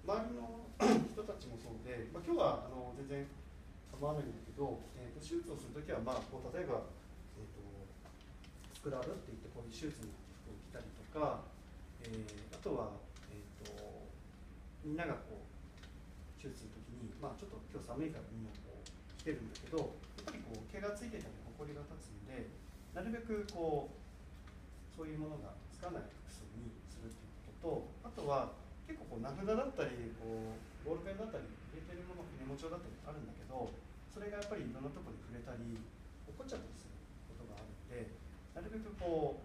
周りの人たちもそうで、今日は全然構わないんだけど、手術をするときは、こう例えば、スクラブっていってこういう手術の服を着たりとか、あとは、みんながこう手術するときに、ちょっと今日寒いからみんなこう着てるんだけど、やっぱりこう毛がついてたりほこりが立つんで、なるべくこうそういうものがつかない服装にするっていうことと、あとは結構こう名札だったりこうボールペンだったり入れてるもの、メモ帳だったりあるんだけど、それがやっぱりいろんなところに触れたり落っこっちゃったりすることがあるので、なるべくこ